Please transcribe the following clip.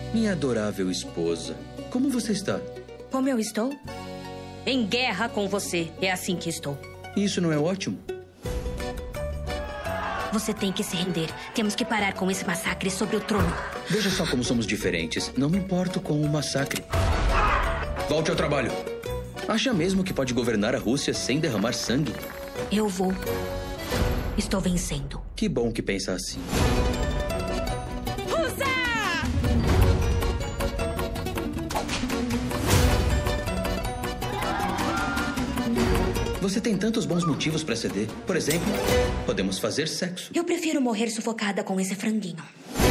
Minha adorável esposa, como você está? Como eu estou? Em guerra com você. É assim que estou. Isso não é ótimo? Você tem que se render. Temos que parar com esse massacre sobre o trono. Veja só como somos diferentes. Não me importo com o massacre. Volte ao trabalho. Acha mesmo que pode governar a Rússia sem derramar sangue? Eu vou. Estou vencendo. Que bom que pensa assim. Você tem tantos bons motivos para ceder. Por exemplo, podemos fazer sexo. Eu prefiro morrer sufocada com esse franguinho.